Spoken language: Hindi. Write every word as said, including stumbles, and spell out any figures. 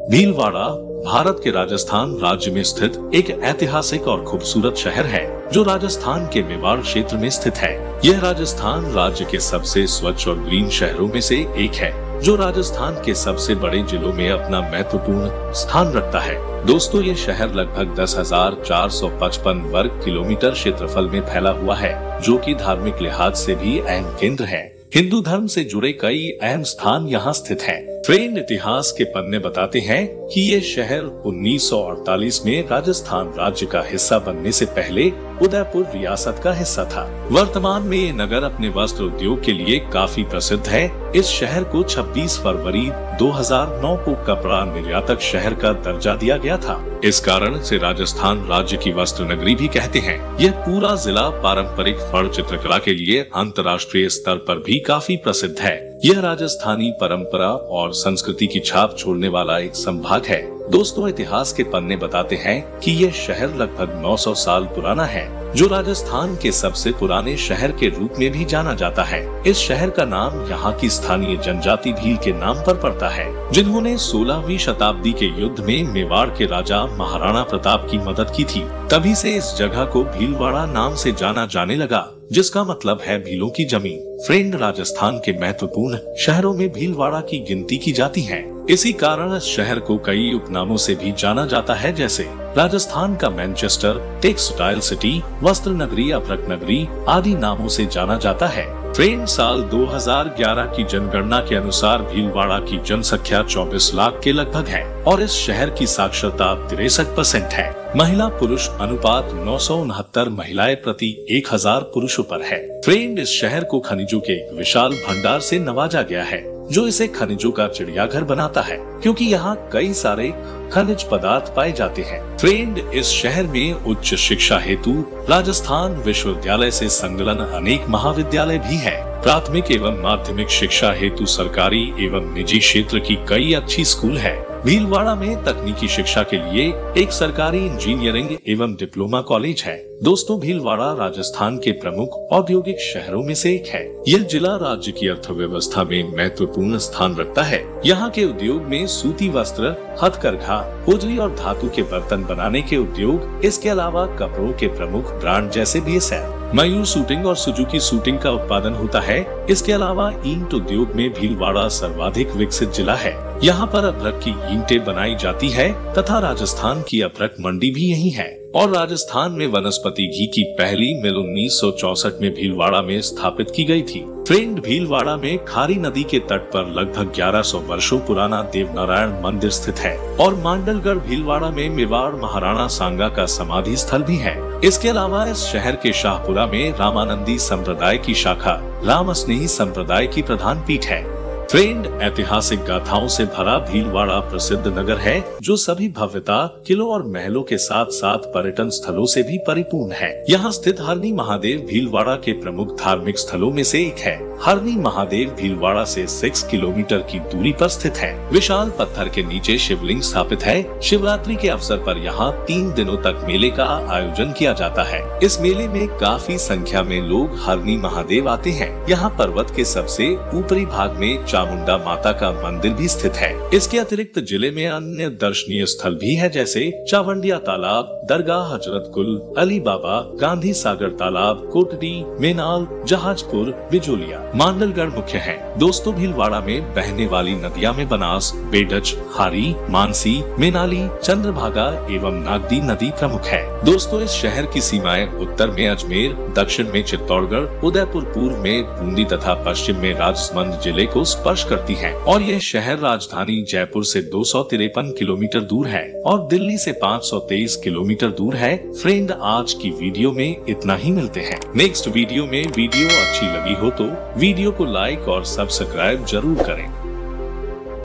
भीलवाड़ा भारत के राजस्थान राज्य में स्थित एक ऐतिहासिक और खूबसूरत शहर है जो राजस्थान के मेवाड़ क्षेत्र में स्थित है। यह राजस्थान राज्य के सबसे स्वच्छ और ग्रीन शहरों में से एक है, जो राजस्थान के सबसे बड़े जिलों में अपना महत्वपूर्ण स्थान रखता है। दोस्तों, ये शहर लगभग दस हजार चार सौ पचपन वर्ग किलोमीटर क्षेत्रफल में फैला हुआ है, जो कि धार्मिक लिहाज से भी अहम केंद्र है। हिंदू धर्म से जुड़े कई अहम स्थान यहाँ स्थित हैं। फ्रेंड इतिहास के पन्ने बताते हैं कि ये शहर उन्नीस सौ अड़तालीस में राजस्थान राज्य का हिस्सा बनने से पहले उदयपुर रियासत का हिस्सा था। वर्तमान में ये नगर अपने वस्त्र उद्योग के लिए काफी प्रसिद्ध है। इस शहर को छब्बीस फरवरी दो हज़ार नौ को कपड़ा निर्यातक शहर का दर्जा दिया गया था। इस कारण से राजस्थान राज्य की वस्त्र नगरी भी कहते हैं। यह पूरा जिला पारंपरिक फड़ चित्रकला के लिए अंतर्राष्ट्रीय स्तर पर भी काफी प्रसिद्ध है। यह राजस्थानी परंपरा और संस्कृति की छाप छोड़ने वाला एक संभाग है। दोस्तों, इतिहास के पन्ने बताते हैं कि यह शहर लगभग नौ सौ साल पुराना है, जो राजस्थान के सबसे पुराने शहर के रूप में भी जाना जाता है। इस शहर का नाम यहाँ की स्थानीय जनजाति भील के नाम पर पड़ता है, जिन्होंने सोलहवीं शताब्दी के युद्ध में मेवाड़ के राजा महाराणा प्रताप की मदद की थी। तभी से इस जगह को भीलवाड़ा नाम से जाना जाने लगा, जिसका मतलब है भीलों की जमीन। फ्रेंड, राजस्थान के महत्वपूर्ण शहरों में भीलवाड़ा की गिनती की जाती है। इसी कारण इस शहर को कई उपनामों से भी जाना जाता है, जैसे राजस्थान का मैनचेस्टर, टेक्सटाइल सिटी, वस्त्र नगरी, अभ्रक नगरी आदि नामों से जाना जाता है। फ्रेंड, साल दो हज़ार ग्यारह की जनगणना के अनुसार भीलवाड़ा की जनसंख्या चौबीस लाख के लगभग है और इस शहर की साक्षरता तिरसठ परसेंट है। महिला पुरुष अनुपात नौ सौ उनहत्तर महिलाएं प्रति एक हजार पुरुषों पर है। फ्रेंड, इस शहर को खनिजों के एक विशाल भंडार से नवाजा गया है, जो इसे खनिजों का चिड़ियाघर बनाता है, क्योंकि यहाँ कई सारे खनिज पदार्थ पाए जाते हैं। फ्रेंड, इस शहर में उच्च शिक्षा हेतु राजस्थान विश्वविद्यालय से संलग्न अनेक महाविद्यालय भी हैं। प्राथमिक एवं माध्यमिक शिक्षा हेतु सरकारी एवं निजी क्षेत्र की कई अच्छी स्कूल है। भीलवाड़ा में तकनीकी शिक्षा के लिए एक सरकारी इंजीनियरिंग एवं डिप्लोमा कॉलेज है। दोस्तों, भीलवाड़ा राजस्थान के प्रमुख औद्योगिक शहरों में से एक है। यह जिला राज्य की अर्थव्यवस्था में महत्वपूर्ण स्थान रखता है। यहाँ के उद्योग में सूती वस्त्र, हथकरघा, होजरी और धातु के बर्तन बनाने के उद्योग, इसके अलावा कपड़ों के प्रमुख ब्रांड जैसे B S L, Mayur suiting और सुजुकी सूटिंग का उत्पादन होता है। इसके अलावा ईंट उद्योग में भीलवाड़ा सर्वाधिक विकसित जिला है। यहाँ पर अभ्रक की ईंटें बनाई जाती है तथा राजस्थान की अभ्रक मंडी भी यही है। और राजस्थान में वनस्पति घी की पहली मिल उन्नीस सौ चौसठ में भीलवाड़ा में स्थापित की गई थी। फ्रेंड, भीलवाड़ा में खारी नदी के तट पर लगभग ग्यारह सौ वर्षों पुराना देवनारायण मंदिर स्थित है और मांडलगढ़ भीलवाड़ा में मेवाड़ महाराणा सांगा का समाधि स्थल भी है। इसके अलावा इस शहर के शाहपुरा में रामानंदी संप्रदाय की शाखा राम स्नेही संप्रदाय की प्रधान पीठ है। फ्रेंड, ऐतिहासिक गाथाओं से भरा भीलवाड़ा प्रसिद्ध नगर है, जो सभी भव्यता, किलों और महलों के साथ साथ पर्यटन स्थलों से भी परिपूर्ण है। यहाँ स्थित हरनी महादेव भीलवाड़ा के प्रमुख धार्मिक स्थलों में से एक है। हरनी महादेव भीलवाड़ा से छह किलोमीटर की दूरी पर स्थित है। विशाल पत्थर के नीचे शिवलिंग स्थापित है। शिवरात्रि के अवसर पर यहाँ तीन दिनों तक मेले का आयोजन किया जाता है। इस मेले में काफी संख्या में लोग हरनी महादेव आते हैं। यहाँ पर्वत के सबसे ऊपरी भाग में चामुंडा माता का मंदिर भी स्थित है। इसके अतिरिक्त जिले में अन्य दर्शनीय स्थल भी है, जैसे चावंडिया तालाब, दरगाह हजरत गुल, अली बाबा, गांधी सागर तालाब, कोटडी, मेनाल, जहाजपुर, बिजोलिया, मांडलगढ़ मुख्य है। दोस्तों, भीलवाड़ा में बहने वाली नदियां में बनास, बेडच, हारी, मानसी, मेनाली, चंद्रभागा एवं नागदी नदी प्रमुख है। दोस्तों, इस शहर की सीमाएं उत्तर में अजमेर, दक्षिण में चित्तौड़गढ़, उदयपुर, पूर्व में बूंदी तथा पश्चिम में राजसमंद जिले को स्पर्श करती है और यह शहर राजधानी जयपुर से दो सौ तिरपन किलोमीटर दूर है और दिल्ली से पाँच सौ तेईस किलोमीटर दूर है। फ्रेंड, आज की वीडियो में इतना ही। मिलते हैं नेक्स्ट वीडियो में। वीडियो अच्छी लगी हो तो वीडियो को लाइक और सब्सक्राइब जरूर करें।